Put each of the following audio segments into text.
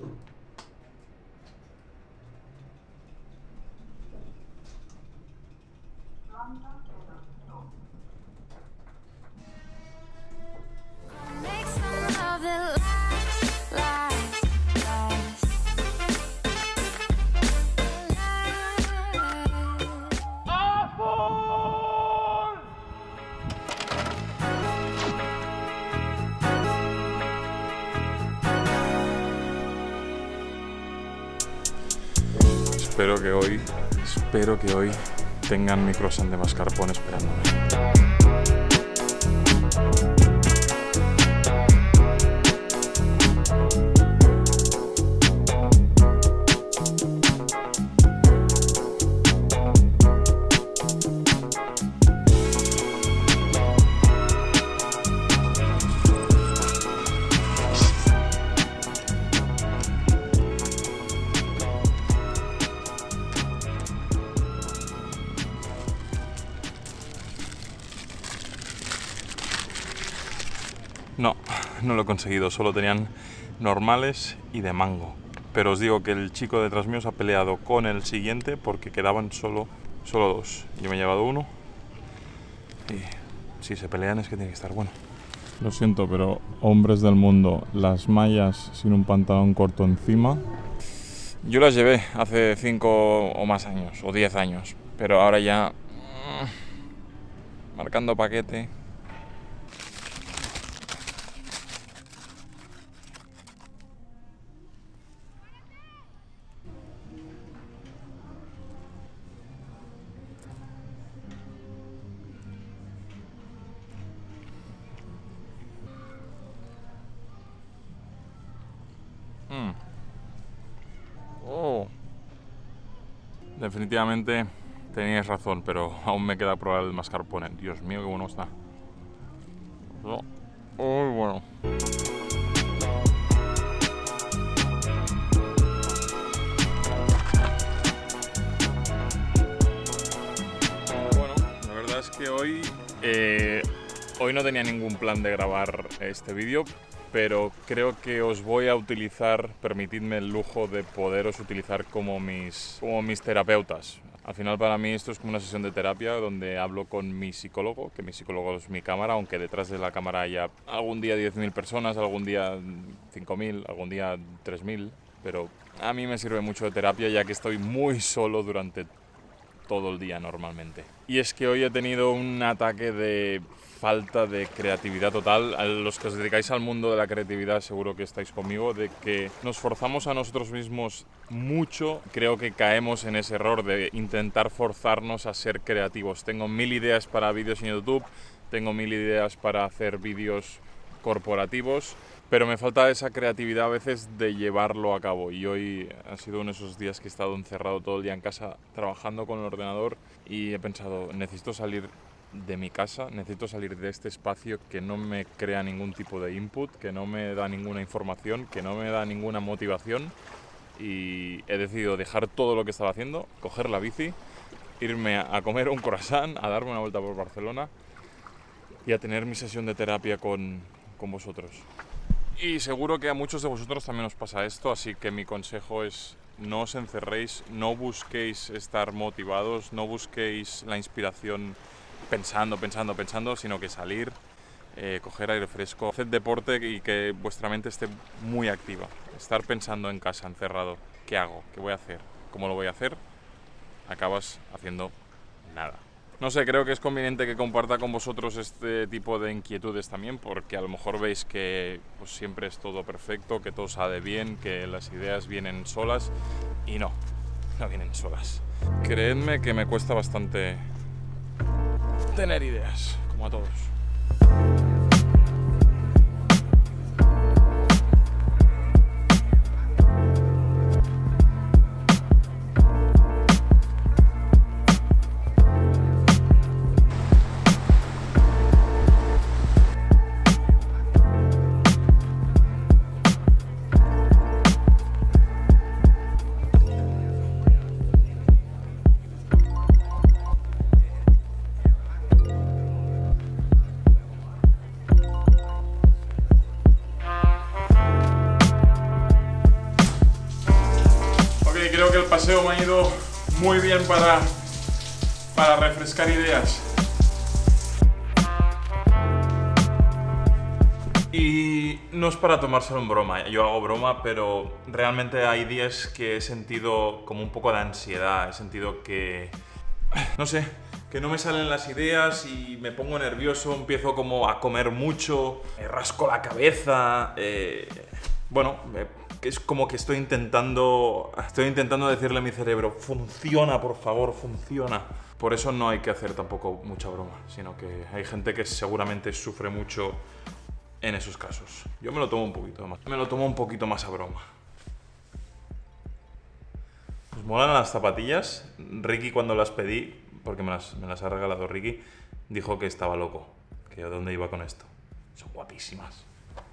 Espero que hoy tengan mi croissant de mascarpone esperándome. No lo he conseguido, solo tenían normales y de mango. Pero os digo que el chico detrás mío se ha peleado con el siguiente porque quedaban solo dos. Yo me he llevado uno y si se pelean es que tiene que estar bueno. Lo siento, pero hombres del mundo, las mallas sin un pantalón corto encima. Yo las llevé hace 5 o más años, o 10 años, pero ahora ya marcando paquete. Definitivamente teníais razón, pero aún me queda probar el mascarpone. Dios mío, qué bueno está. Muy bueno. Bueno, la verdad es que hoy no tenía ningún plan de grabar este vídeo, pero creo que os voy a utilizar, permitidme el lujo de poderos utilizar como mis terapeutas. Al final para mí esto es como una sesión de terapia donde hablo con mi psicólogo, que mi psicólogo es mi cámara, aunque detrás de la cámara haya algún día 10.000 personas, algún día 5.000, algún día 3.000, pero a mí me sirve mucho de terapia ya que estoy muy solo durante todo el día normalmente. Y es que hoy he tenido un ataque de falta de creatividad total. A los que os dedicáis al mundo de la creatividad seguro que estáis conmigo, de que nos forzamos a nosotros mismos mucho. Creo que caemos en ese error de intentar forzarnos a ser creativos. Tengo 1000 ideas para vídeos en YouTube, tengo 1000 ideas para hacer vídeos corporativos, pero me falta esa creatividad a veces de llevarlo a cabo. Y hoy ha sido uno de esos días que he estado encerrado todo el día en casa trabajando con el ordenador y he pensado, necesito salir de mi casa, necesito salir de este espacio que no me crea ningún tipo de input, que no me da ninguna información, que no me da ninguna motivación, y he decidido dejar todo lo que estaba haciendo, coger la bici, irme a comer un croissant, a darme una vuelta por Barcelona y a tener mi sesión de terapia con vosotros. Y seguro que a muchos de vosotros también os pasa esto, así que mi consejo es: no os encerréis, no busquéis estar motivados, no busquéis la inspiración pensando, sino que salir, coger aire fresco, hacer deporte y que vuestra mente esté muy activa. Estar pensando en casa, encerrado, ¿qué hago? ¿Qué voy a hacer? ¿Cómo lo voy a hacer? Acabas haciendo nada. No sé, creo que es conveniente que comparta con vosotros este tipo de inquietudes también, porque a lo mejor veis que pues, siempre es todo perfecto, que todo sale bien, que las ideas vienen solas, y no vienen solas. Creedme que me cuesta bastante tener ideas, como a todos. creo que el paseo me ha ido muy bien para refrescar ideas. Y no es para tomárselo en broma, yo hago broma, pero realmente hay días que he sentido como un poco de ansiedad, he sentido que, no sé, que no me salen las ideas y me pongo nervioso, empiezo como a comer mucho, me rasco la cabeza, bueno, es como que estoy intentando decirle a mi cerebro, funciona, por favor, funciona. Por eso no hay que hacer tampoco mucha broma, sino que hay gente que seguramente sufre mucho en esos casos. Yo me lo tomo un poquito más a broma. ¿Os molan las zapatillas? Ricky, cuando las pedí, porque me las ha regalado Ricky, dijo que estaba loco, que a dónde iba con esto. Son guapísimas.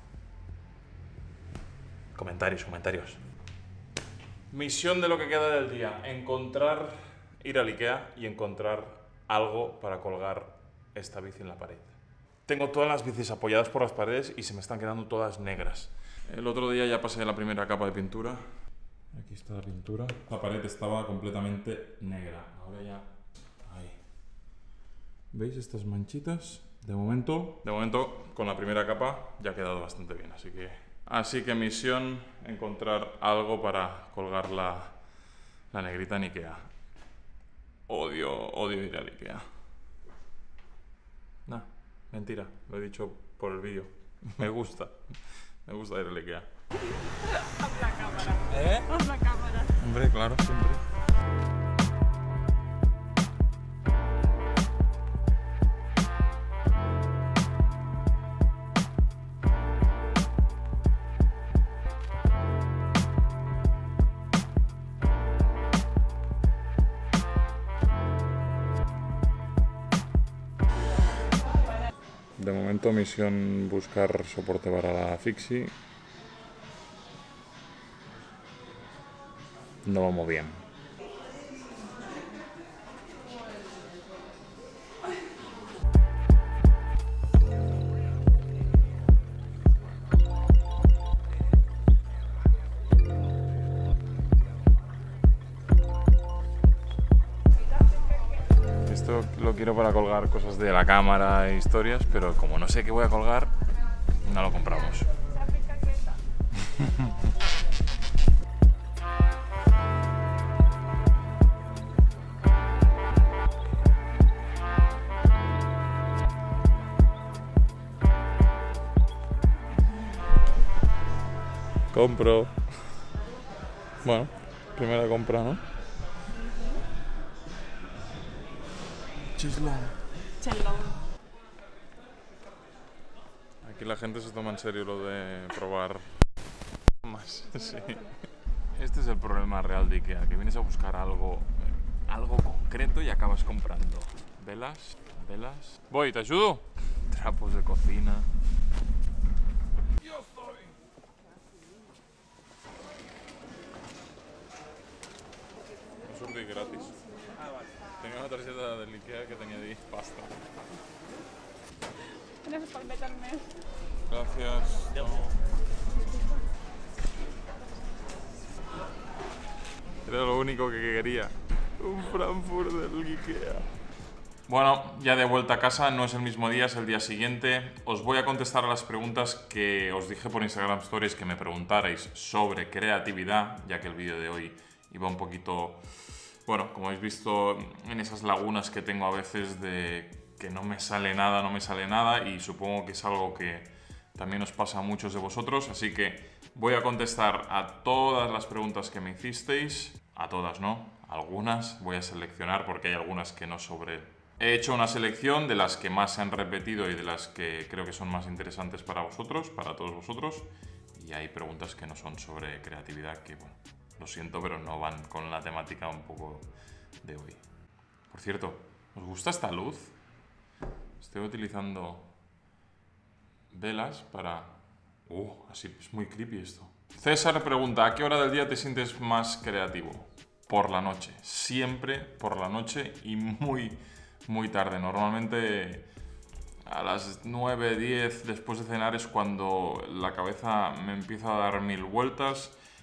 Comentarios. Misión de lo que queda del día: ir al IKEA y encontrar algo para colgar esta bici en la pared. Tengo todas las bicis apoyadas por las paredes y se me están quedando todas negras. El otro día ya pasé la primera capa de pintura. Aquí está la pintura. La pared estaba completamente negra. Ahora ya... Ahí. ¿Veis estas manchitas? De momento, con la primera capa ya ha quedado bastante bien. Así que misión, encontrar algo para colgar la negrita en IKEA. Odio ir al IKEA. Nah. Mentira, lo he dicho por el vídeo. Me gusta ir al IKEA. Haz la cámara. Haz la cámara. Hombre, claro, siempre. De momento misión buscar soporte para la fixie. No vamos bien. Esto lo quiero para colgar cosas de la cámara e historias, pero como no sé qué voy a colgar, no lo compramos. Compro. Bueno, primera compra, ¿no? Chislón. Aquí la gente se toma en serio lo de probar más. Sí. Este es el problema real de IKEA, que vienes a buscar algo concreto y acabas comprando velas. Voy, ¿te ayudo? Trapos de cocina. Yo estoy. Un surti gratis. Tenía una tarjeta del IKEA que tenía de pasta. Tienes palmeta al mes. Gracias. No. Era lo único que quería. Un Frankfurt del IKEA. Bueno, ya de vuelta a casa, no es el mismo día, es el día siguiente. Os voy a contestar a las preguntas que os dije por Instagram Stories que me preguntarais sobre creatividad, ya que el vídeo de hoy iba un poquito... Bueno, como habéis visto, en esas lagunas que tengo a veces de que no me sale nada, y supongo que es algo que también os pasa a muchos de vosotros, así que voy a contestar a todas las preguntas que me hicisteis, a todas, ¿no? Algunas voy a seleccionar porque hay algunas que no sobre... He hecho una selección de las que más se han repetido y de las que creo que son más interesantes para vosotros, para todos vosotros, y hay preguntas que no son sobre creatividad que, bueno, lo siento, pero no van con la temática un poco de hoy. Por cierto, ¿os gusta esta luz? Estoy utilizando velas para... así es muy creepy esto. César pregunta, ¿a qué hora del día te sientes más creativo? Por la noche. Siempre por la noche y muy tarde. Normalmente a las 9, 10 después de cenar es cuando la cabeza me empieza a dar mil vueltas.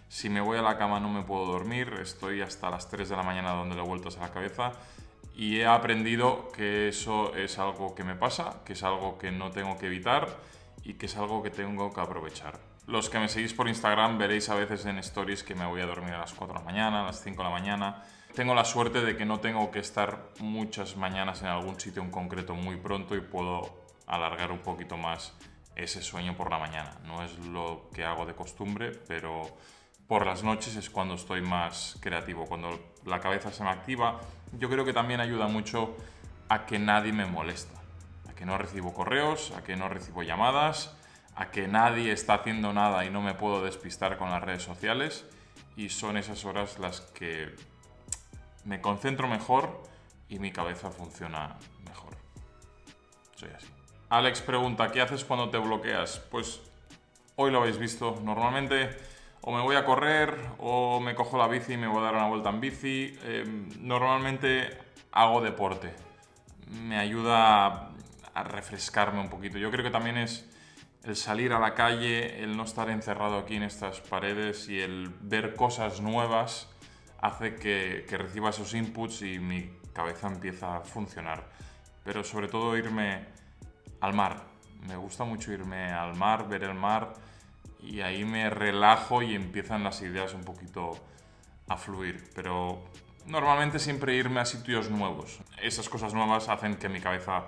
Si me voy a la cama no me puedo dormir, estoy hasta las 3 de la mañana dándole vueltas a la cabeza y he aprendido que eso es algo que me pasa, que es algo que no tengo que evitar y que es algo que tengo que aprovechar. Los que me seguís por Instagram veréis a veces en stories que me voy a dormir a las 4 de la mañana, a las 5 de la mañana. Tengo la suerte de que no tengo que estar muchas mañanas en algún sitio en concreto muy pronto y puedo alargar un poquito más ese sueño por la mañana. No es lo que hago de costumbre, pero por las noches es cuando estoy más creativo, cuando la cabeza se me activa. Yo creo que también ayuda mucho a que nadie me molesta, a que no recibo correos, a que no recibo llamadas, a que nadie está haciendo nada y no me puedo despistar con las redes sociales, y son esas horas las que me concentro mejor y mi cabeza funciona mejor. Soy así. Alex pregunta, ¿qué haces cuando te bloqueas? Pues hoy lo habéis visto. Normalmente o me voy a correr o me cojo la bici y me voy a dar una vuelta en bici. Normalmente hago deporte. Me ayuda a refrescarme un poquito. Yo creo que también es el salir a la calle, el no estar encerrado aquí en estas paredes y el ver cosas nuevas hace que reciba esos inputs y mi cabeza empieza a funcionar. Pero sobre todo irme al mar. Me gusta mucho irme al mar, ver el mar, y ahí me relajo y empiezan las ideas un poquito a fluir. Pero normalmente siempre irme a sitios nuevos. Esas cosas nuevas hacen que mi cabeza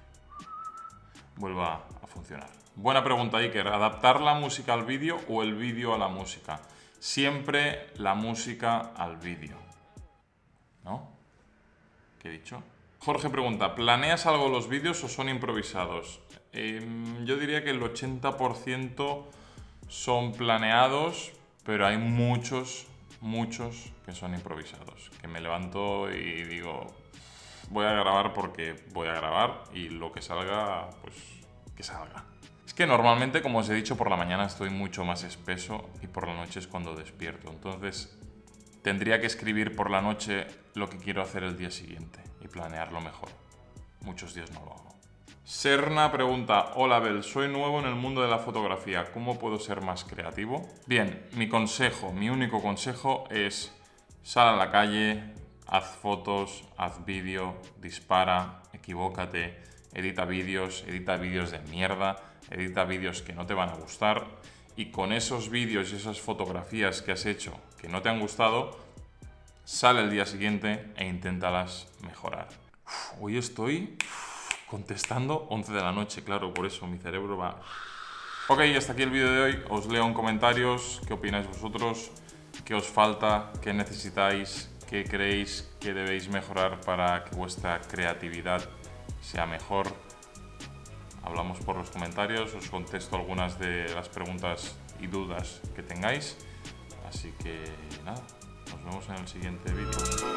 vuelva a funcionar. Buena pregunta, Iker. ¿Adaptar la música al vídeo o el vídeo a la música? Siempre la música al vídeo. ¿No? ¿Qué he dicho? Jorge pregunta, ¿planeas algo los vídeos o son improvisados? Yo diría que el 80% son planeados, pero hay muchos que son improvisados. Que me levanto y digo, voy a grabar porque voy a grabar y lo que salga, pues que salga. Es que normalmente, como os he dicho, por la mañana estoy mucho más espeso y por la noche es cuando despierto. Entonces tendría que escribir por la noche lo que quiero hacer el día siguiente y planearlo mejor. Muchos días no lo hago. Serna pregunta, hola Bel, soy nuevo en el mundo de la fotografía, ¿cómo puedo ser más creativo? Bien, mi único consejo es sal a la calle, haz fotos, haz vídeo, dispara, equivócate, edita vídeos de mierda, edita vídeos que no te van a gustar, y con esos vídeos y esas fotografías que has hecho que no te han gustado, sale el día siguiente e inténtalas mejorar. Hoy estoy contestando 11 de la noche, claro, por eso mi cerebro va... Ok, hasta aquí el vídeo de hoy. Os leo en comentarios qué opináis vosotros, qué os falta, qué necesitáis, qué creéis que debéis mejorar para que vuestra creatividad sea mejor. Hablamos por los comentarios, os contesto algunas de las preguntas y dudas que tengáis. Así que nada, nos vemos en el siguiente vídeo.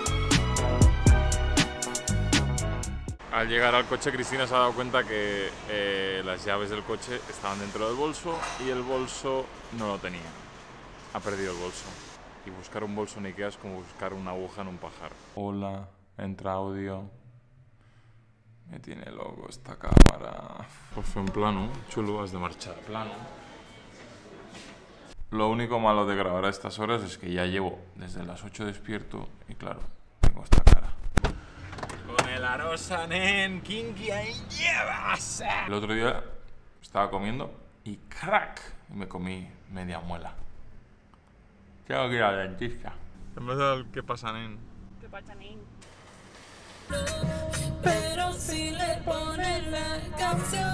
Al llegar al coche, Cristina se ha dado cuenta que las llaves del coche estaban dentro del bolso y el bolso no lo tenía. Ha perdido el bolso. Y buscar un bolso en Ikea es como buscar una aguja en un pajar. Hola, entra audio. Me tiene loco esta cámara. Pues fue en plano, chulo, has de marchar plano. Lo único malo de grabar a estas horas es que ya llevo desde las 8 despierto y claro, tengo esta cara. Con el Arosa, nen, kinky ahí llevas. El otro día estaba comiendo y crack, me comí media muela. Tengo que ir al dentista. En vez de ¿qué pasa, nen? ¿Qué pasa, nen? Pero si le ponen la canción